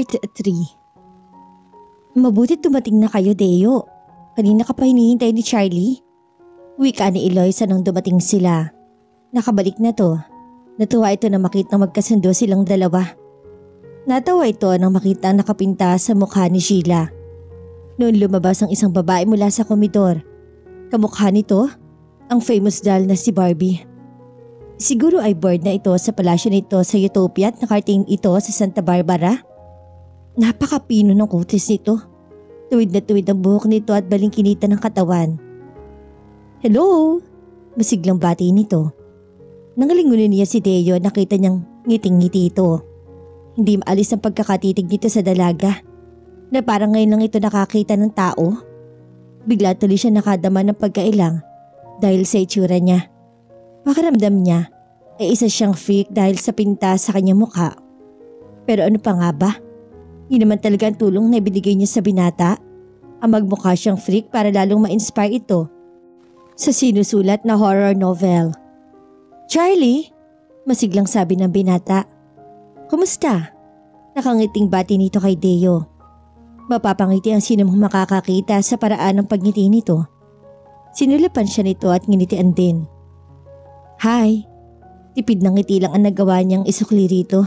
Part 3. Mabuti dumating na kayo, Deo. Kanina ka pa hinihintay ni Charlie. Wika ni Eloisa nang dumating sila. Nakabalik na to. Natuwa ito na makita magkasundo silang dalawa. Natawa ito nang makita nakapinta sa mukha ni Sheila. Noon lumabas ang isang babae mula sa komedor. Kamukha nito, ang famous doll na si Barbie. Siguro ay board na ito sa palasyo nito sa Utopia at nakarating ito sa Santa Barbara. Napakapino ng kutis nito. Tuwid na tuwid ang buhok nito at balingkinita ng katawan. Hello! Masiglang bati nito. Nangalingunin niya si Deo at nakita niyang ngiting-ngiti ito. Hindi maalis ang pagkakatitig nito sa dalaga na parang ngayon lang ito nakakita ng tao. Bigla tuloy siya nakadama ng pagkailang dahil sa itsura niya. Pakiramdam niya ay isa siyang freak dahil sa pinta sa kanyang mukha. Pero ano pa nga ba? Yun naman talaga ang tulong na ibinigay niya sa binata. Ang magmukha siyang freak para lalong ma-inspire ito sa sinusulat na horror novel. Charlie! Masiglang sabi ng binata. Kumusta? Nakangiting bati nito kay Deo. Mapapangiti ang sino mong makakakita sa paraan ng pagngiti nito. Sinulapan siya nito at nginitian din. Hi! Tipid ng ngiti lang ang nagawa niyang isukli rito.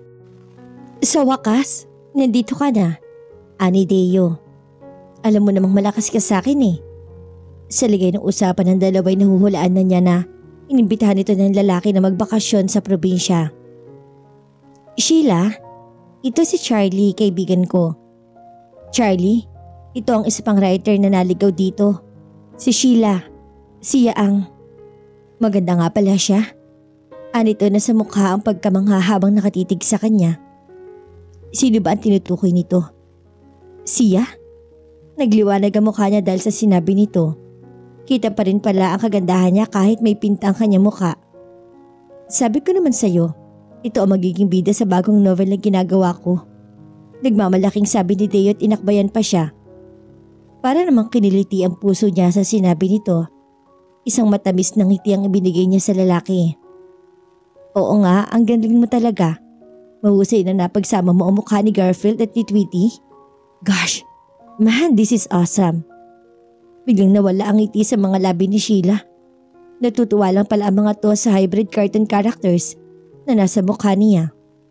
Sa wakas, nandito ka na, ani Deo. Alam mo namang malakas ka sa akin eh. Sa ligay ng usapan ng dalaway nahuhulaan na niya na inimbitahan ito ng lalaki na magbakasyon sa probinsya. Sheila, ito si Charlie, kaibigan ko. Charlie, ito ang isa pang writer na naligaw dito. Si Sheila, siya ang... Maganda nga pala siya. Anito na sa mukha ang pagkamangha habang nakatitig sa kanya. Sino ba ang tinutukoy nito? Siya? Nagliwanag ang mukha niya dahil sa sinabi nito. Kita pa rin pala ang kagandahan niya kahit may pinta ang kanyang mukha. Sabi ko naman sa'yo, ito ang magiging bida sa bagong novel na ginagawa ko. Nagmamalaking sabi ni Deo at inakbayan pa siya. Para namang kiniliti ang puso niya sa sinabi nito. Isang matamis na ngiti ang ibinigay niya sa lalaki. Oo nga, ang galing mo talaga. Mahusay na napagsama mo ang mukha ni Garfield at ni Tweety. Gosh, man, this is awesome. Biglang nawala ang ngiti sa mga labi ni Sheila. Natutuwa lang pala ang mga to sa hybrid cartoon characters na nasa mukha niya.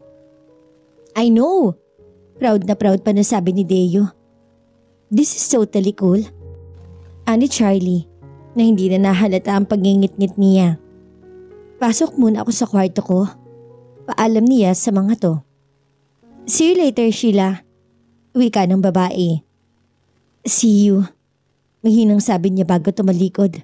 I know! Proud na proud pa na sabi ni Deo. This is totally cool. Ani Charlie, na hindi na nahalata ang pagngingit-ngit niya. Pasok muna ako sa kwarto ko. Paalam niya sa mga to. See you later, Sheila. Wika ng babae. See you. Mahinang sabi niya bago tumalikod.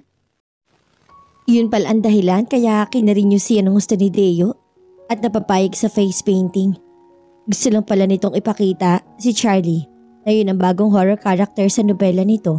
Yun pala ang dahilan kaya kinarinyo siya ng gusto ni Deo at napapayag sa face painting. Gusto lang pala nitong ipakita si Charlie na yun ang bagong horror character sa nobela nito.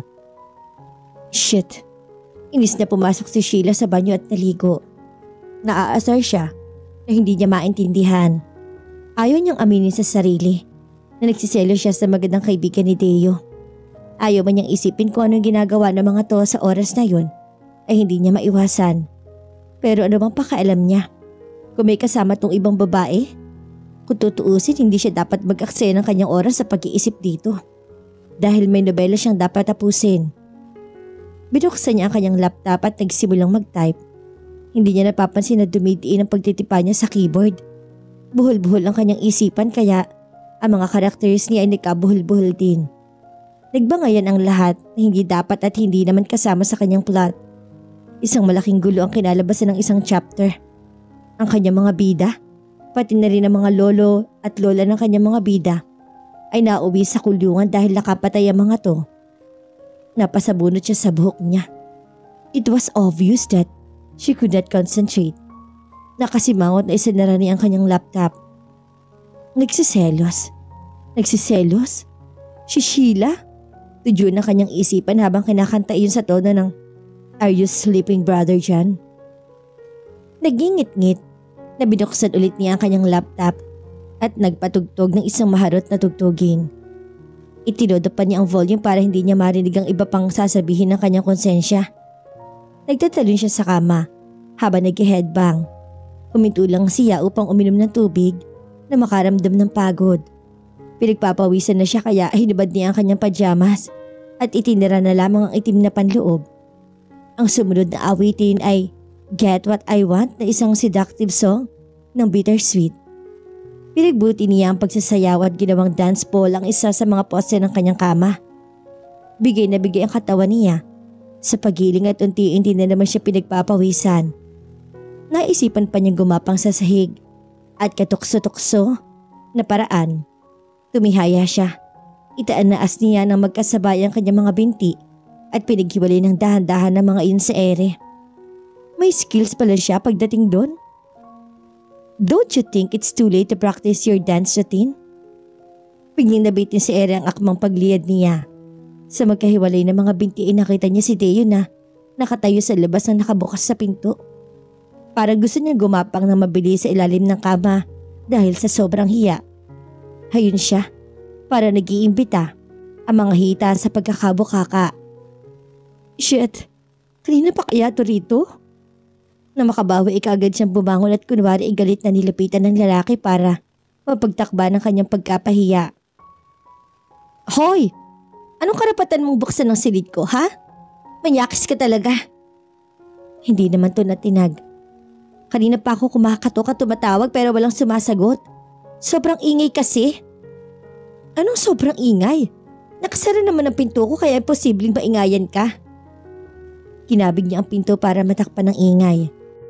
Shit. Inis na pumasok si Sheila sa banyo at naligo. Naaasar siya na hindi niya maintindihan. Ayaw niyang aminin sa sarili na nagsiselo siya sa magandang kaibigan ni Deo. Ayaw man niyang isipin kung anong ginagawa ng mga to sa oras na yun ay hindi niya maiwasan. Pero ano bang pakialam niya? Kung may kasama tong ibang babae? Kung tutuusin, hindi siya dapat mag-aksaya ng kanyang oras sa pag-iisip dito. Dahil may nobela siyang dapat tapusin. Binuksan niya ang kanyang laptop at nagsimulang mag-type. Hindi niya napapansin na dumidiin ang pagtitipa niya sa keyboard. Buhol-buhol ang kanyang isipan kaya ang mga characters niya ay nagkabuhol-buhol din. Nagbangayan ang lahat na hindi dapat at hindi naman kasama sa kanyang plot. Isang malaking gulo ang kinalabasan ng isang chapter. Ang kanyang mga bida, pati na rin ang mga lolo at lola ng kanyang mga bida ay nauwi sa kulungan dahil nakapatay ang mga to. Napasabunot siya sa buhok niya. It was obvious that she could not concentrate. Nakasimangot na isinara niya ang kanyang laptop. Nagsiselos? Nagsiselos? Si Sheila? Tudyo na kanyang isipan habang kinakanta iyon sa tono ng Are you sleeping, brother John? Nagingit-ngit na binuksan ulit niya ang kanyang laptop at nagpatugtog ng isang maharot na tugtugin. Itinodo pa niya ang volume para hindi niya marinig ang iba pang sasabihin ng kanyang konsensya. Nagtatalon siya sa kama habang nag-headbang. Huminto lang siya upang uminom ng tubig na makaramdam ng pagod. Pinagpapawisan na siya kaya hinubad niya ang kanyang pajamas at itinira na lamang ang itim na panloob. Ang sumunod na awitin ay Get What I Want na isang seductive song ng Bittersweet. Pinagbuti niya ang pagsasayaw at ginawang dance ball ang isa sa mga poste ng kanyang kama. Bigay na bigay ang katawan niya. Sa pagiling at unti-unti na naman siya pinagpapawisan. Naisipan pa niyang gumapang sa sahig at katukso-tukso na paraan. Tumihaya siya. Itaanas niya ng magkasabay ang kanyang mga binti at pinaghiwalay ng dahan-dahan ng mga iyon sa ere. May skills pala siya pagdating doon. Don't you think it's too late to practice your dance routine? Biglang nabitin si ere ang akmang pagliyad niya. Sa magkahiwalay na mga binti ay nakita niya si Deo na nakatayo sa labas ng nakabukas sa pinto. Parang gusto niya gumapang na mabilis sa ilalim ng kama dahil sa sobrang hiya. Hayun siya, para nag-iimbita ang mga hita sa pagkakabukaka. Shit, kanina pa kaya to rito? Na makabawi ikagad siyang bumangon at kunwari igalit na nilapitan ng lalaki para mapagtakba ng kanyang pagkapahiya. Hoy! Anong karapatan mong buksan ng silid ko, ha? Manyakis ka talaga. Hindi naman to natinag. Kanina pa ako kumakatok at tumatawag pero walang sumasagot. Sobrang ingay kasi. Anong sobrang ingay? Nakasara naman ang pinto ko kaya posibleng maingayan ka. Kinabig niya ang pinto para matakpan ng ingay.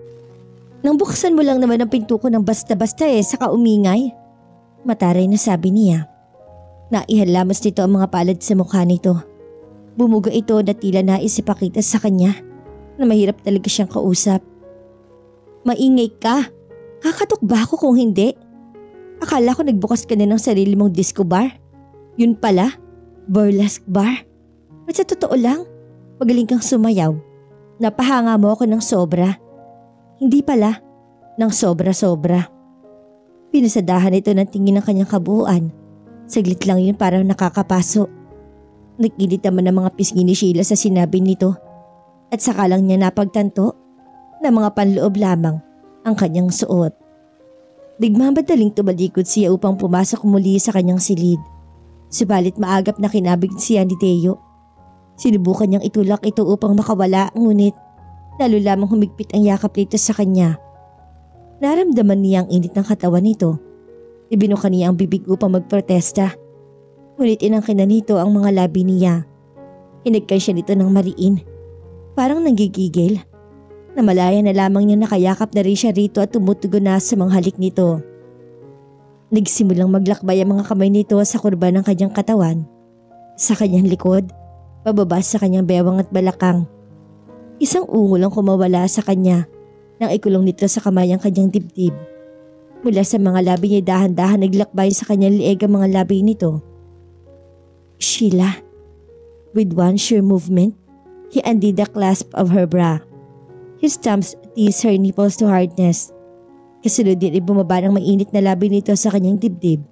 Nang buksan mo lang naman ang pinto ko ng basta-basta saka umingay. Mataray na sabi niya. Naihalamos nito ang mga palad sa mukha nito. Bumuga ito na tila nais ipakita sa kanya na mahirap talaga siyang kausap. Maingay ka. Kakatok ba ako kung hindi? Akala ko nagbukas ka na ng sarili mong disco bar. Yun pala, burlesque bar. At sa totoo lang, magaling kang sumayaw. Napahanga mo ako ng sobra. Hindi pala, ng sobra-sobra. Pinasadahan ito ng tingin ng kanyang kabuuan. Saglit lang yun parang nakakapaso. Nag-init naman ng mga pisngi ni Sheila sa sinabi nito. At saka lang niya napagtanto na mga panloob lamang ang kanyang suot. Nagmamadaling tumalikod siya upang pumasok muli sa kanyang silid. Subalit maagap na kinabig siya ni Deo. Sinubukan niyang itulak ito upang makawala, ngunit lalo lamang humigpit ang yakap nito sa kanya. Naramdaman niya ang init ng katawan nito. Ibinuka niya ang bibig upang magprotesta. Ngunit inangkin na nito ang mga labi niya. Hinagkan siya nito ng mariin. Parang nanggigigil. Namalaya na lamang niya nakayakap na rin siya rito at tumutugon na sa mga halik nito. Nagsimulang maglakbay ang mga kamay nito sa kurba ng kanyang katawan. Sa kanyang likod, pababa sa kanyang bewang at balakang. Isang ungol ang kumawala sa kanya nang ikulong nito sa kamay ang kanyang dibdib. Mula sa mga labi niya dahan-dahan naglakbay sa kanyang lieg ang mga labi nito. Sheila. With one sure movement, he undid the clasp of her bra. His thumbs teased her nipples to hardness. Kasunod din ay bumaba ng mainit na labi nito sa kanyang dibdib.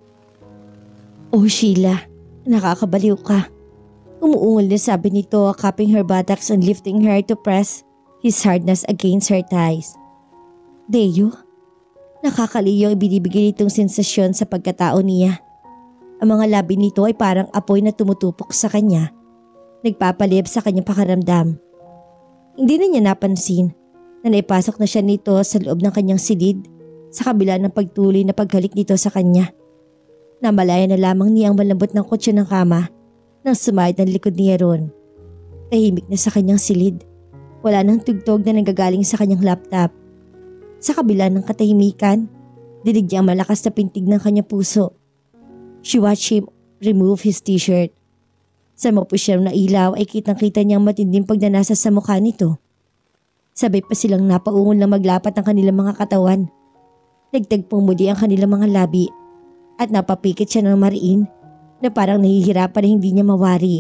Oh Sheila, nakakabaliw ka. Umuungol na sabi nito, cupping her buttocks and lifting her to press his hardness against her thighs. Deo? Nakakaliyo ang binibigay nitong sensasyon sa pagkatao niya. Ang mga labi nito ay parang apoy na tumutupok sa kanya. Nagpapalib sa kanyang pakaramdam. Hindi na niya napansin na naipasok na siya nito sa loob ng kanyang silid sa kabila ng pagtuloy na paghalik nito sa kanya. Namalaya na lamang niya ang malambot ng kutso ng kama nang sumahid ang likod niya ron. Tahimik na sa kanyang silid. Wala nang tugtog na nanggagaling sa kanyang laptop. Sa kabila ng katahimikan, dinig niya ang malakas na pintig ng kanyang puso. She watched him remove his t-shirt. Sa mapusyam na ilaw ay kitang-kita niyang matinding pagnanasa sa mukha nito. Sabay pa silang napaungol na maglapat ang kanilang mga katawan. Nagtagpong muli ang kanilang mga labi at napapikit siya ng mariin na parang nahihirapan na hindi niya mawari.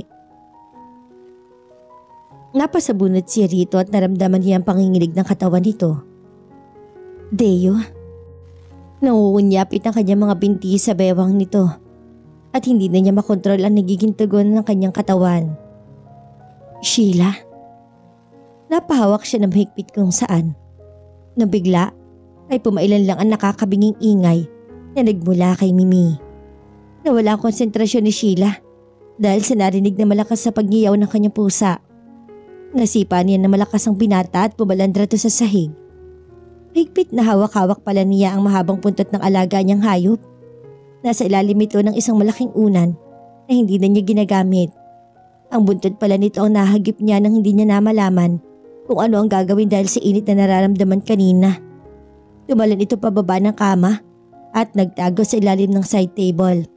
Napasabunot siya rito at naramdaman niya ang panginginig ng katawan nito. Deo. Nangungunyapit ang kanyang mga binti sa bewang nito at hindi na niya makontrol ang nagiging tugon ng kanyang katawan. Sheila. Napahawak siya ng mahigpit kung saan. Nabigla ay pumailan lang ang nakakabinging ingay na nagmula kay Mimi. Nawala ang konsentrasyon ni Sheila dahil sa narinig na malakas sa pagngiyaw ng kanyang pusa. Nasipa niya na malakas ang binata at pumalandra to sa sahig. Higpit na hawak-hawak pala niya ang mahabang puntot ng alaga niyang hayop. Nasa ilalim ito ng isang malaking unan na hindi na niya ginagamit. Ang buntot pala nito ang nahagip niya nang hindi niya namalaman kung ano ang gagawin dahil sa init na nararamdaman kanina. Tumalon ito pababa ng kama at nagtago sa ilalim ng side table.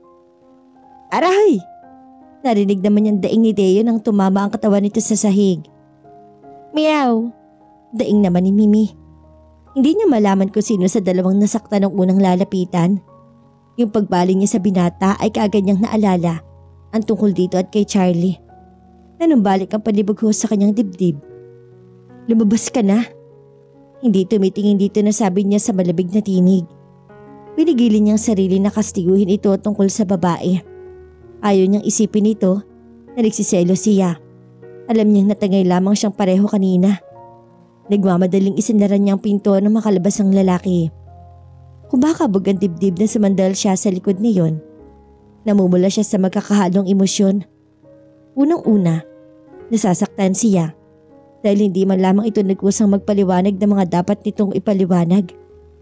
Aray! Narinig naman niyang daing ni Deo nang tumama ang katawan nito sa sahig. Meow! Daing naman ni Mimi. Hindi niya malaman kung sino sa dalawang nasaktan ng unang lalapitan. Yung pagbaling niya sa binata ay kaagad niyang naalala ang tungkol dito at kay Charlie. Nanumbalik ang palibog sa kanyang dibdib. Lumabas ka na. Hindi tumitingin dito na sabi niya sa malabig na tinig. Pinigilin niyang sarili na kastiguhin ito tungkol sa babae. Ayaw niyang isipin ito na nagsiselo siya. Alam niyang natangay lamang siyang pareho kanina. Nagmamadaling isinara niyang pinto na makalabas ang lalaki. Kumakabog ang dibdib na sumandal siya sa likod niyon. Namumula siya sa magkakahalong emosyon. Unang-una, nasasaktan siya dahil hindi man lamang ito nagkusang magpaliwanag ng mga dapat nitong ipaliwanag.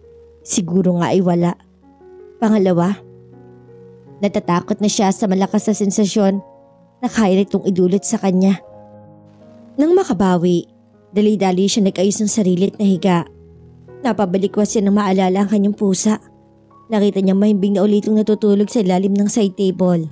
Siguro nga ay wala. Pangalawa, natatakot na siya sa malakas na sensasyon na kaya nitong idulot sa kanya. Nang makabawi, dali-dali siya nag-ayos ng sarili at nahiga. Napabalikwas siya nang maalala ang kanyang pusa. Nakita niya mahimbing na ulitong natutulog sa ilalim ng side table.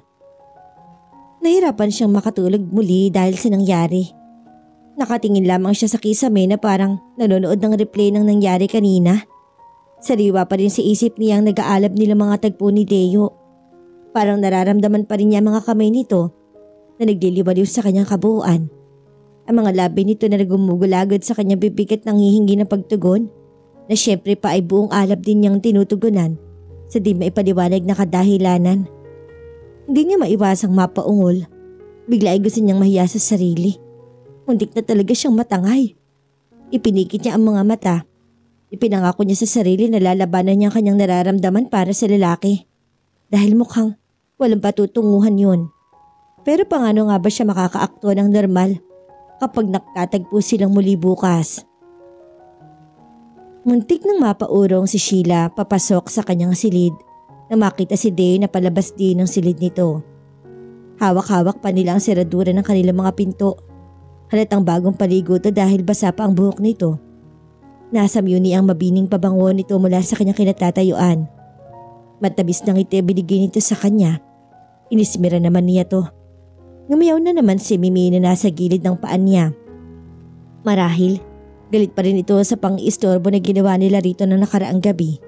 Nahirapan siyang makatulog muli dahil sa nangyari. Nakatingin lamang siya sa kisame na parang nanonood ng replay ng nangyari kanina. Sariwa pa rin sa isip niya ang nag-aalab nila mga tagpo ni Deo. Parang nararamdaman pa rin niya mga kamay nito na nagliliwaliw sa kanyang kabuuan. Ang mga labi nito na nagumugulagod sa kanyang bibig at nanghihingi ng pagtugon na syempre pa ay buong alab din niyang tinutugunan sa di maipaliwanag na kadahilanan. Hindi niya maiwasang mapaungol. Bigla ay gusto niyang mahiya sa sarili. Muntik na talaga siyang matangay. Ipinikit niya ang mga mata. Ipinangako niya sa sarili na lalabanan niya ang kanyang nararamdaman para sa lalaki. Dahil mukhang walang patutunguhan yun. Pero paano nga ba siya makakaakto ng normal kapag nakatagpo silang muli bukas? Muntik nang mapaurong si Sheila papasok sa kanyang silid na makita si Day na palabas din ng silid nito. Hawak-hawak pa nila ang seradura ng kanilang mga pinto. Halatang bagong paligo to dahil basa pa ang buhok nito. Nasamyuni ang mabining pabango nito mula sa kanyang kinatatayuan. Matabis ng ngiti binigay nito sa kanya. Inismira naman niya to. Ngumiyaw na naman si Mimi na nasa gilid ng paan niya. Marahil, galit pa rin ito sa pang-istorbo na ginawa nila rito na nakaraang gabi.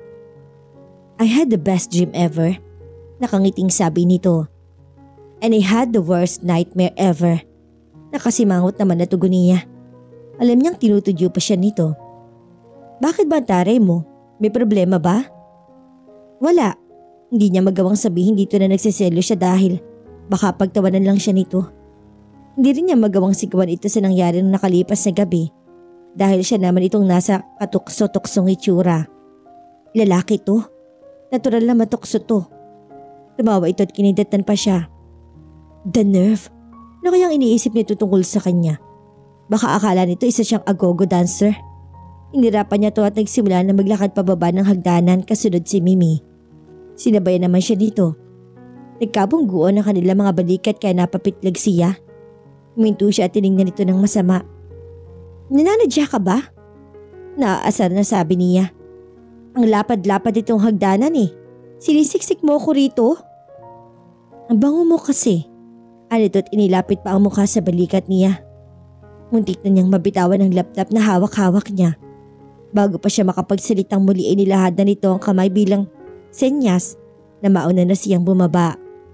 I had the best dream ever. Nakangiting sabi nito. And I had the worst nightmare ever. Nakasimangot naman na tugon niya. Alam niyang tinutudyo pa siya nito. Bakit ba ang taray mo? May problema ba? Wala. Hindi niya magawang sabihin dito na nagsiselo siya dahil baka pagtawanan lang siya nito. Hindi rin niya magawang sigawan ito sa nangyari nung nakalipas na gabi dahil siya naman itong nasa katukso-tuksong itsura. Lalaki to. Natural na matukso to. Tumawa ito at kinidatan pa siya. The nerve. Ano kayang iniisip nito tungkol sa kanya? Baka akala nito isa siyang agogo dancer. Inirapan niya to at nagsimula na maglakad pababa ng hagdanan kasunod si Mimi. Sinabayan naman siya dito. Nagkabungguan ang kanilang mga balikat kaya napapitlag siya. Huminto siya at tinignan ito ng masama. Nananadya ka ba? Naaasar na sabi niya. Ang lapad-lapad itong hagdanan eh. Sinisiksik mo ko rito? Ang bango mo kasi. Alito at inilapit pa ang mukha sa balikat niya. Muntik na niyang mabitawan ang laptop na hawak-hawak niya. Bago pa siya makapagsalitang muli ay nilahad na nito ang kamay bilang senyas na mauna na siyang bumaba.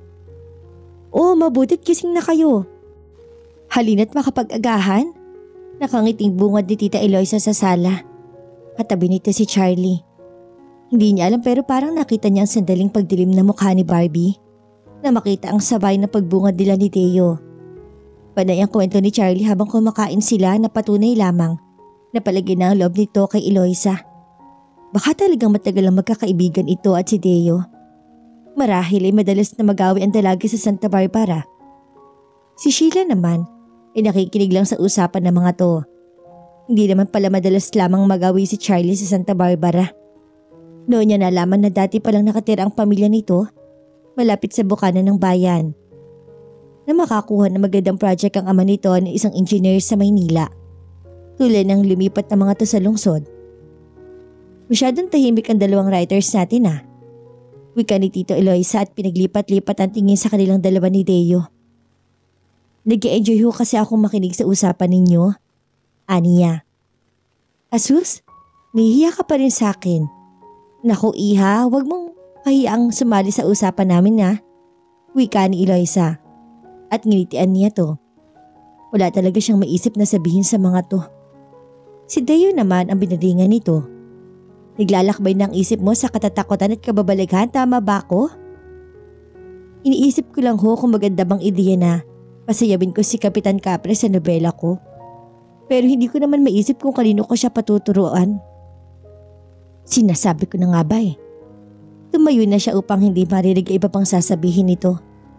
Oh, mabuti't gising na kayo. Halina't makapag-agahan? Nakangiting bungad ni Tita Eloisa sa sala. Katabi nito si Charlie. Hindi niya alam pero parang nakita niya ang sandaling pagdilim na mukha ni Barbie na makita ang sabay na pagbungad nila ni Teo. Panay ang kwento ni Charlie habang kumakain sila na patunay lamang na palagi na ang loob nito kay Eloisa. Baka talagang matagal ang magkakaibigan ito at si Teo. Marahil ay madalas na magawi ang dalaga sa Santa Barbara. Si Sheila naman ay nakikinig lang sa usapan ng mga to. Hindi naman pala madalas lamang magawi si Charlie sa Santa Barbara. Noon niya nalaman na dati palang nakatira ang pamilya nito malapit sa bukana ng bayan. Na makakuha ng magandang project ang ama nito na isang engineer sa Maynila. Tulad ng lumipat ng mga to sa lungsod. Masyadong tahimik ang dalawang writers natin Wika ni Tito Eloisa at pinaglipat-lipat ang tingin sa kanilang dalawa ni Deo. Nag-e-enjoy ho kasi akong makinig sa usapan ninyo. Aniya. Asus, nahihiya ka pa rin sa akin. Naku iha, wag mong kahiyaang sumali sa usapan namin Wika ni Eloisa. At nginitian niya to. Wala talaga siyang maisip na sabihin sa mga to. Si Deo naman ang binaringan nito. Naglalakbay ng isip mo sa katatakutan at kababalaghan, tama ba ako? Iniisip ko lang ho kung maganda bang ideya na pasayawin ko si Kapitan Capre sa nobela ko. Pero hindi ko naman maisip kung kanino ko siya patuturuan. Sinasabi ko na nga ba Tumayo na siya upang hindi marinig iba pang sasabihin nito.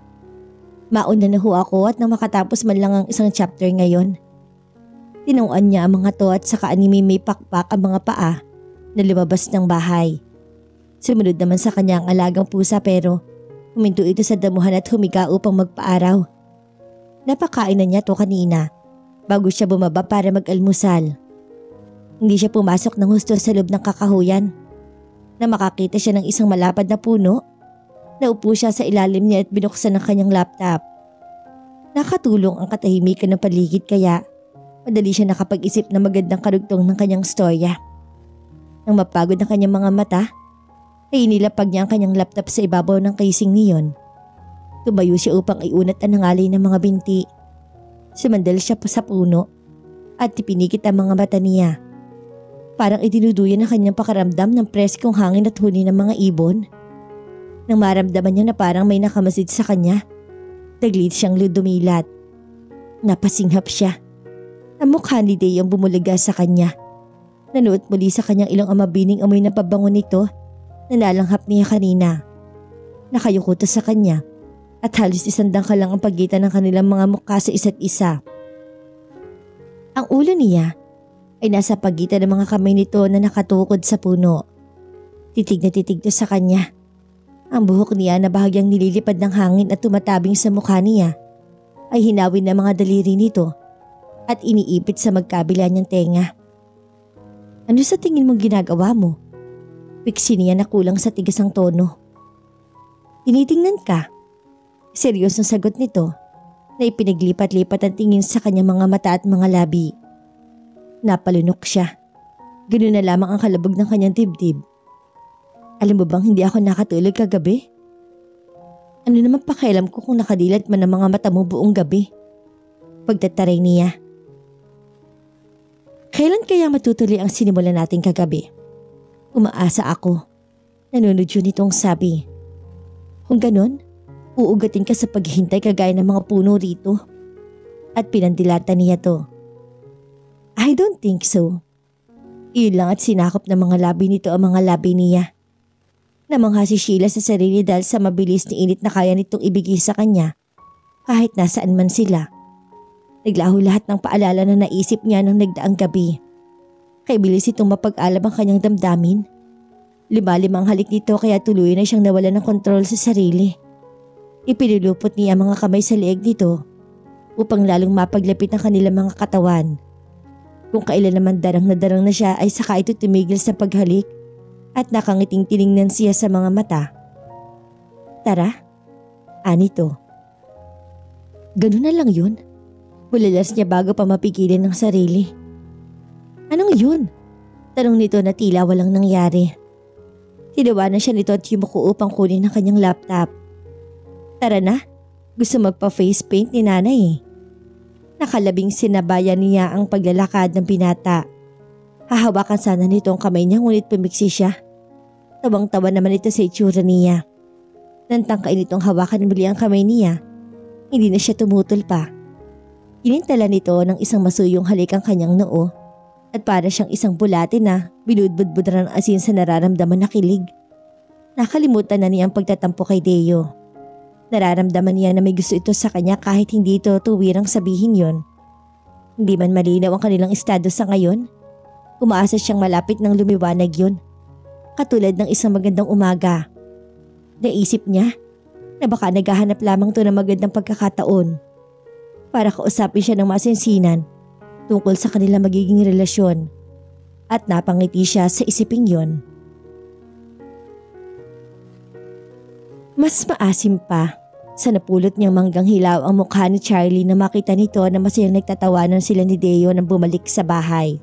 Mauna na ho ako at nang makatapos man lang ang isang chapter ngayon. Tinuan niya ang mga to at saka ni may pakpak ang mga paa na lumabas ng bahay. Sumunod naman sa kanya ang alagang pusa pero huminto ito sa damuhan at humiga upang magpaaraw. Napakain na niya to kanina bago siya bumaba para mag-almusal. Hindi siya pumasok ng husto sa loob ng kakahuyan. Na makakita siya ng isang malapad na puno. Naupo siya sa ilalim niya at binuksan ang kanyang laptop. Nakatulong ang katahimikan ng paligid kaya madali siya nakapag-isip na magandang karugtong ng kanyang storya. Nang mapagod ang kanyang mga mata, ay inilapag niya ang kanyang laptop sa ibabaw ng casing niyon. Tumayo siya upang iunat ang nangalay ng mga binti. Sumandal siya pa sa puno at ipinikit ang mga mata niya. Parang idinuduyan ang kanyang pakaramdam ng preskong hangin at huni ng mga ibon. Nang maramdaman niya na parang may nakamasid sa kanya, taglit siyang dumilat. Napasinghap siya. Ang mukha ni Day ang bumulaga sa kanya. Nanuot muli sa kanyang ilong ang mabining amoy na pabango nito na nalanghap niya kanina. Nakayuko to sa kanya at halos isang dangkal lang ang pagitan ng kanilang mga mukha sa isa't isa. Ang ulo niya ay nasa pagitan ng mga kamay nito na nakatukod sa puno. Titig na titig to sa kanya. Ang buhok niya na bahagyang nililipad ng hangin at tumatabing sa mukha niya ay hinawin ng mga daliri nito at iniipit sa magkabila niyang tenga. Ano sa tingin mong ginagawa mo? Piksi niya na kulang sa tigas ang tono. Tinitingnan ka. Seryosong sagot nito na ipinaglipat-lipat ang tingin sa kanyang mga mata at mga labi. Napalunok siya. Ganun na lamang ang kalabog ng kanyang dibdib. Alam mo bang hindi ako nakatulog kagabi? Ano naman pakialam ko kung nakadilat man ang mga mata mo buong gabi? Pagtataray niya. Kailan kaya matutuloy ang sinimulan natin kagabi? Umaasa ako. Nanunod yun itong sabi. Kung ganun, uugatin ka sa paghihintay kagaya ng mga puno rito. At pinandilata niya to. I don't think so. Iyon lang at sinakop ng mga labi nito ang mga labi niya. Namangha si Sheila sa sarili dahil sa mabilis ni init na kaya nitong ibigay sa kanya kahit nasaan man sila. Naglaho lahat ng paalala na naisip niya nang nagdaang gabi. Kay bilis itong mapag-alab ang kanyang damdamin. Limalim ang halik nito kaya tuloy na siyang nawala ng kontrol sa sarili. Ipinulupot niya ang mga kamay sa leeg nito upang lalong mapaglapit ang kanilang mga katawan. Kung kailan naman darang na siya ay saka ito tumigil sa paghalik at nakangiting tiningnan siya sa mga mata. Tara, anito. Ganun na lang yun. Bulalas niya bago pa mapigilan ng sarili. Anong yun? Tanong nito na tila walang nangyari. Tinawanan siya nito at yumuko upang kunin ang kanyang laptop. Tara na, gusto magpa-face paint ni nanay. Nakalabing sinabayan niya ang paglalakad ng binata. Hahawakan sana nito ang kamay niya ngunit pumiksi siya. Tawang-tawa naman ito sa itsura niya. Nang tangkain itong hawakan muli ang kamay niya, hindi na siya tumutol pa. Inintala nito ng isang masuyong halik ang kanyang noo at para siyang isang bulate na binudbudbud ng asin sa nararamdaman na kilig. Nakalimutan na niya ang pagtatampo kay Deo. Nararamdaman niya na may gusto ito sa kanya kahit hindi ito tuwirang sabihin yon. Hindi man malinaw ang kanilang estado sa ngayon, umaasa siyang malapit ng lumiwanag yun. Katulad ng isang magandang umaga. Naisip niya na baka naghahanap lamang to ng magandang pagkakataon para kausapin siya ng masinsinan tungkol sa kanilang magiging relasyon, at napangiti siya sa isiping yon. Mas maasim pa sa napulot niyang manggang hilaw ang mukha ni Charlie na makita nito na masayang nagtatawanan sila ni Deo nang bumalik sa bahay.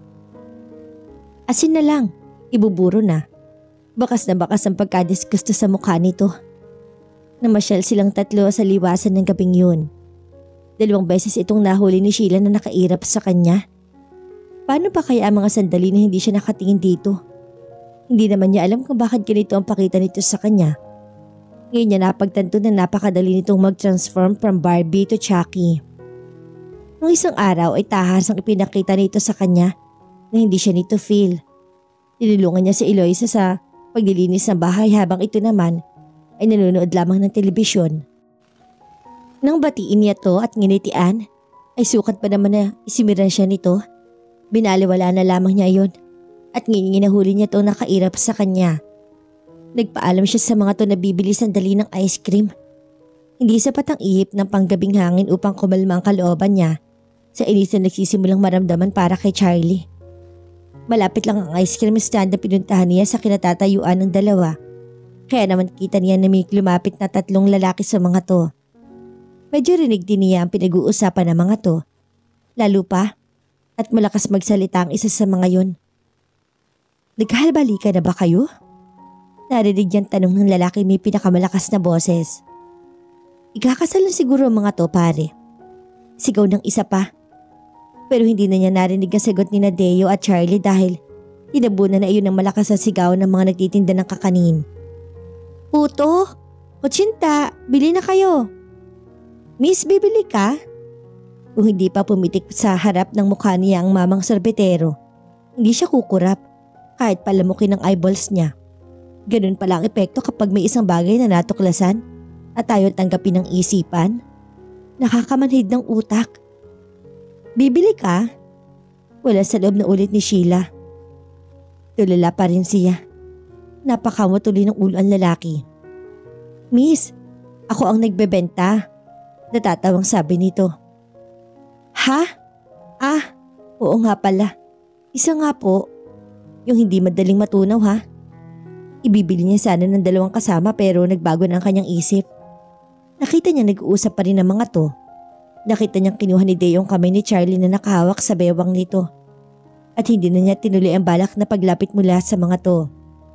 Asin na lang, ibuburo na. Bakas na bakas ang pagkadisgusto sa mukha nito. Namasyal silang tatlo sa liwasan ng gabing yun. 2 beses itong nahuli ni Sheila na nakairap sa kanya. Paano pa kaya ang mga sandali na hindi siya nakatingin dito? Hindi naman niya alam kung bakit ganito ang pakita nito sa kanya. Ngayon niya napagtanto na napakadali nitong mag-transform from Barbie to Chucky. Nung isang araw ay tahasang ipinakita nito sa kanya na hindi siya nito feel. Tinulungan niya si Eloisa sa paglilinis ng bahay habang ito naman ay nanonood lamang ng telebisyon. Nang batiin niya to at nginitian, ay sukat pa naman na isimiran siya nito. Binaliwala na lamang niya yon at nginginahuli niya to nakairap sa kanya. Nagpaalam siya sa mga to na bibili sandali ng ice cream. Hindi sapat ang ihip ng panggabing hangin upang kumalma ang kalooban niya sa inis na nagsisimulang maramdaman para kay Charlie. Malapit lang ang ice cream stand na pinuntahan niya sa kinatatayuan ng dalawa. Kaya naman kita niya na may lumapit na 3 lalaki sa mga to. Medyo rinig din niya ang pinag-uusapan ng mga to. Lalo pa at malakas magsalita ang isa sa mga yon. Nagkahalbalika na ba kayo? Narinig niyang tanong ng lalaki may pinakamalakas na boses. Ikakasal na siguro ang mga to, pare. Sigaw ng isa pa. Pero hindi na niya narinig ang sagot ni Deo at Charlie dahil tinabunan na iyon ng malakas na sigaw ng mga nagtitinda ng kakanin. Puto! Kutsinta! Bili na kayo! Miss, bibili ka? Kung hindi pa pumitik sa harap ng mukha niya ang mamang sorbetero, hindi siya kukurap kahit palamukin ng eyeballs niya. Ganun pala ang epekto kapag may isang bagay na natuklasan at ayaw tanggapin ng isipan. Nakakamanhid ng utak. Bibili ka? Wala sa loob na ulit ni Sheila. Tulala pa rin siya. Napakamot tuloy ng ulo ang lalaki. Miss, ako ang nagbebenta. Natatawang sabi nito. Ha? Ah, oo nga pala. Isa nga po. Yung hindi madaling matunaw ha. Ibibili niya sana ng 2 kasama pero nagbago na ang kanyang isip. Nakita niya nag-uusap pa rin ang mga to. Nakita niyang kinuha ni Deo ang kamay ni Charlie na nakahawak sa bewang nito. At hindi na niya tinuloy ang balak na paglapit mula sa mga to.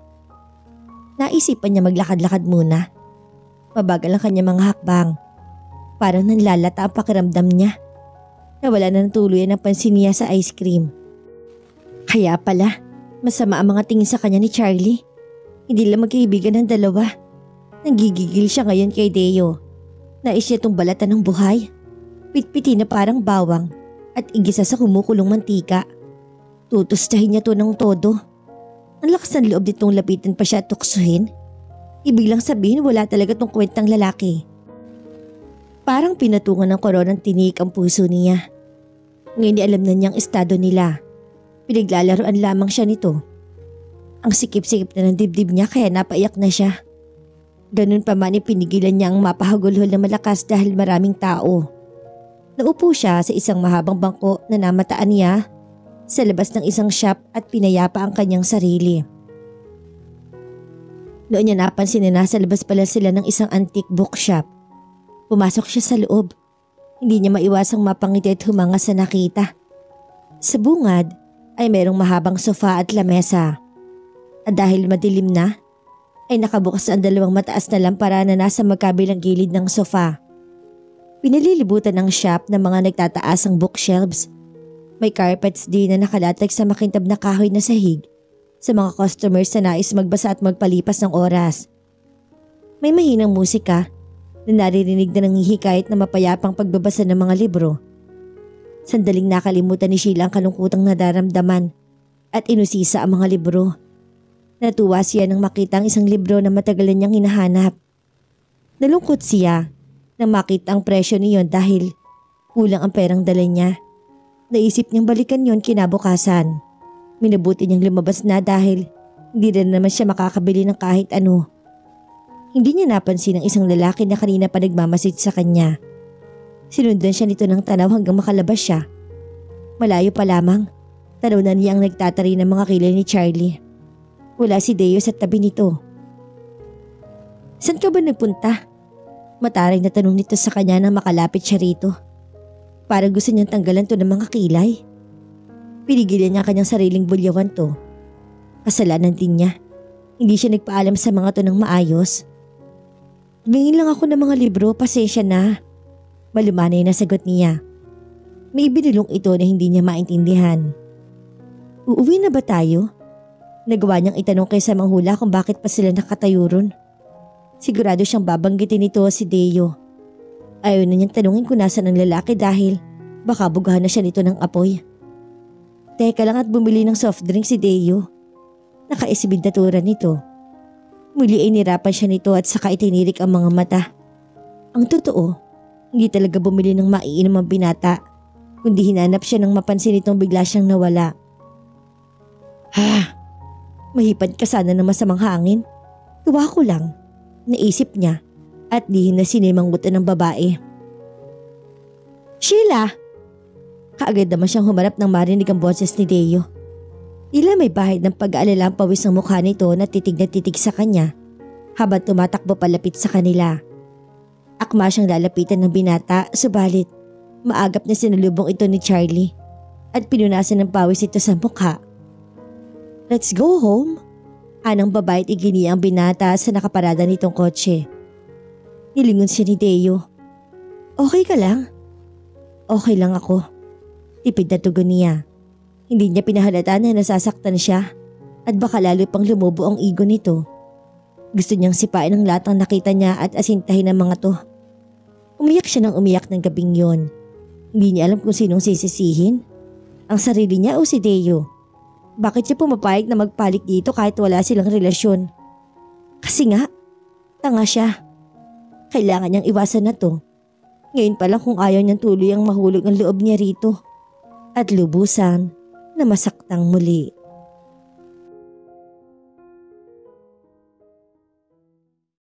Naisipan niya maglakad-lakad muna. Mabagal ang kanyang mga hakbang. Parang nanlalata ang pakiramdam niya. Nawala na ng tuluyan ang pansin niya sa ice cream. Kaya pala, masama ang mga tingin sa kanya ni Charlie. Hindi lang magkaibigan ng 2. Nanggigigil siya ngayon kay Deo. Nais niya itong balatan ng buhay. Pitpiti na parang bawang at igisa sa kumukulong mantika. Tutustahin niya to ng todo. Ang lakas ng loob nitong lapitan pa siya at tuksuhin. Ibig lang sabihin wala talaga tong kwentang lalaki. Parang pinatungan ng koronang tinik ang puso niya. Ngayon alam na niyang estado nila. Pinaglalaroan lamang siya nito. Ang sikip-sikip na ng dibdib niya kaya napaiyak na siya. Ganun pa man ipinigilan niya ang mapahagulhol na malakas dahil maraming tao. Naupo siya sa isang mahabang bangko na namataan niya sa labas ng isang shop at pinayapa ang kanyang sarili. Noon niya napansin na nasa labas pala sila ng isang antique bookshop. Pumasok siya sa loob. Hindi niya maiwasang mapangiti at humanga sa nakita. Sa bungad ay merong mahabang sofa at lamesa. At dahil madilim na, ay nakabukas ang 2 mataas na lampara na nasa magkabilang gilid ng sofa. Pinalilibutan ng shop ng mga nagtataasang bookshelves. May carpets din na nakalatag sa makintab na kahoy na sahig sa mga customers na nais magbasa at magpalipas ng oras. May mahinang musika na naririnig na nanghihikayat na mapayapang pagbabasa ng mga libro. Sandaling nakalimutan ni Sheila ang kalungkutang nadaramdaman at inusisa ang mga libro. Natuwa siya nang makita ang isang libro na matagal na niyang hinahanap. Nalungkot siya nang makita ang presyo niyon dahil kulang ang perang dala niya. Naisip niyang balikan yon kinabukasan. Minabuti niyang lumabas na dahil hindi rin naman siya makakabili ng kahit ano. Hindi niya napansin ang isang lalaki na kanina pa nagmamasid sa kanya. Sinundan siya nito ng tanaw hanggang makalabas siya. Malayo pa lamang, tanaw na niya ang nagtatari ng mga kilay ni Charlie. Wala si Deo sa tabi nito. "Saan ka ba nagpunta?" Mataray na tanong nito sa kanya nang makalapit siya rito. Parang gusto niyang tanggalan to ng mga kilay. Pinigilan niya kanyang sariling bulyawan to. Kasalanan din niya. Hindi siya nagpaalam sa mga to ng maayos. "Bingin lang ako ng mga libro, pasensya na." Malumanay na sagot niya. May binulong ito na hindi niya maintindihan. "Uuwi na ba tayo?" Nagawa niyang itanong kaysa manghula kung bakit pa sila nakatayo ron. Sigurado siyang babanggitin nito si Deo. Ayaw na niyang tanungin kung nasan ang lalaki dahil baka bugahan na siya nito ng apoy. Teka lang at bumili ng soft drink si Deo. Nakaisibid na tura nito. Muli ay nirapan siya nito at saka itinirik ang mga mata. Ang totoo, hindi talaga bumili ng maiinom ang binata, kundi hinanap siya nang mapansin nitong bigla siyang nawala. Mahipad ka sana ng masamang hangin. Tuwa ko lang, naisip niya at lihim na sinimanggutan ng babae. "Sheila!" Kaagad naman siyang humarap nang marinig ang boses ni Deo. Tila may bahid ng pag-aalala ang pawis ng mukha nito na titig sa kanya habang tumatakbo palapit sa kanila. Akma siyang lalapitan ng binata, subalit maagap na sinalubong ito ni Charlie at pinunasan ng pawis ito sa mukha. "Let's go home." Anang babae at iginiya ang binata sa nakaparada nitong kotse. Nilingon siya ni Deo. "Okay ka lang?" "Okay lang ako." Tipid na tugon niya. Hindi niya pinahalata na nasasaktan siya at baka lalo pang lumubo ang ego nito. Gusto niyang sipain ang lahat ng nakita niya at asintahin ng mga to. Umiyak siya ng umiyak ng gabing yon. Hindi niya alam kung sinong sisisihin, ang sarili niya o si Deo. Bakit siya pumapayag na magpalik dito kahit wala silang relasyon? Kasi nga, tanga siya. Kailangan niyang iwasan na to. Ngayon pa lang kung ayaw niyang tuloy ang mahulog ang loob niya rito. At lubusan na masaktang muli.